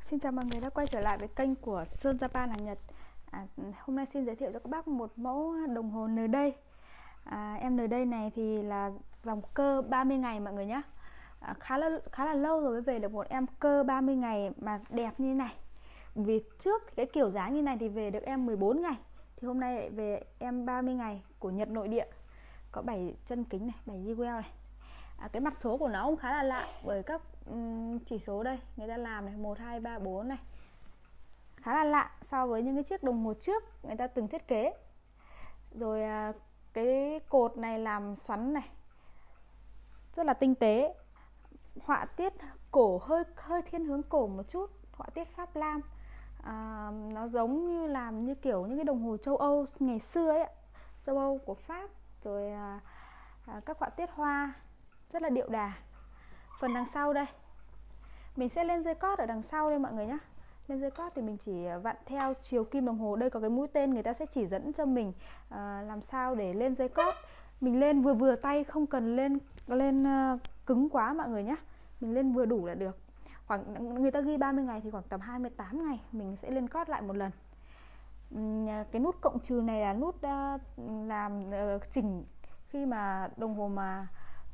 Xin chào mọi người đã quay trở lại với kênh của Sơn Japan Hàng Nhật. Hôm nay xin giới thiệu cho các bác một mẫu đồng hồ ND. Em ND này thì là dòng cơ 30 ngày mọi người nhé. Khá là lâu rồi mới về được một em cơ 30 ngày mà đẹp như thế này. Vì trước cái kiểu dáng như này thì về được em 14 ngày. Thì hôm nay lại về em 30 ngày của Nhật nội địa. Có 7 chân kính này, 7 jewel này. Cái mặt số của nó cũng khá là lạ bởi các chỉ số đây người ta làm này 1, 2, 3, 4 này, khá là lạ so với những cái chiếc đồng hồ trước người ta từng thiết kế. Rồi cái cột này làm xoắn này, rất là tinh tế. Họa tiết cổ hơi thiên hướng cổ một chút, họa tiết Pháp Lam. Nó giống như làm như kiểu những cái đồng hồ châu Âu ngày xưa ấy, châu Âu của Pháp. Rồi các họa tiết hoa rất là điệu đà. Phần đằng sau đây, mình sẽ lên dây cót ở đằng sau đây mọi người nhé. Lên dây cót thì mình chỉ vặn theo chiều kim đồng hồ. Đây có cái mũi tên, người ta sẽ chỉ dẫn cho mình làm sao để lên dây cót. Mình lên vừa tay, không cần lên cứng quá mọi người nhé. Mình lên vừa đủ là được. Khoảng người ta ghi 30 ngày thì khoảng tầm 28 ngày mình sẽ lên cót lại một lần. Cái nút cộng trừ này là nút làm chỉnh khi mà đồng hồ mà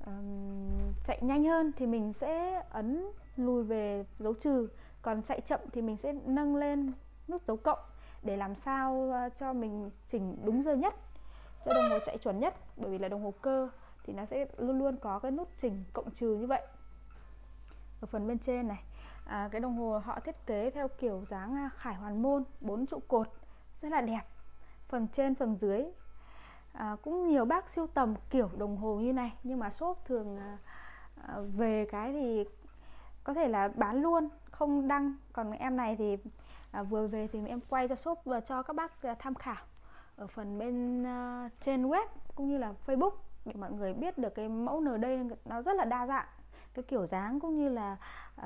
chạy nhanh hơn thì mình sẽ ấn lùi về dấu trừ, còn chạy chậm thì mình sẽ nâng lên nút dấu cộng để làm sao cho mình chỉnh đúng giờ nhất, cho đồng hồ chạy chuẩn nhất. Bởi vì là đồng hồ cơ thì nó sẽ luôn luôn có cái nút chỉnh cộng trừ như vậy. Ở phần bên trên này, cái đồng hồ họ thiết kế theo kiểu dáng khải hoàn môn, 4 trụ cột rất là đẹp. Phần trên phần dưới cũng nhiều bác sưu tầm kiểu đồng hồ như này, nhưng mà shop thường về cái thì có thể là bán luôn không đăng. Còn em này thì vừa về thì em quay cho shop và cho các bác tham khảo ở phần bên trên web cũng như là Facebook để mọi người biết được cái mẫu ND nó rất là đa dạng, cái kiểu dáng cũng như là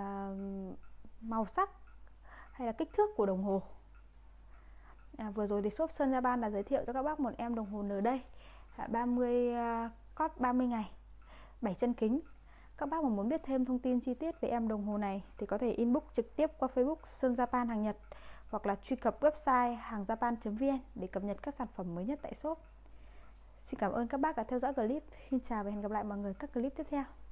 màu sắc hay là kích thước của đồng hồ. Vừa rồi thì shop Sơn Japan đã giới thiệu cho các bác một em đồng hồ ND 30 cót 30 ngày, 7 chân kính. Các bác mà muốn biết thêm thông tin chi tiết về em đồng hồ này thì có thể inbox trực tiếp qua Facebook Sơn Japan Hàng Nhật hoặc là truy cập website hangjapan.vn để cập nhật các sản phẩm mới nhất tại shop. Xin cảm ơn các bác đã theo dõi clip. Xin chào và hẹn gặp lại mọi người các clip tiếp theo.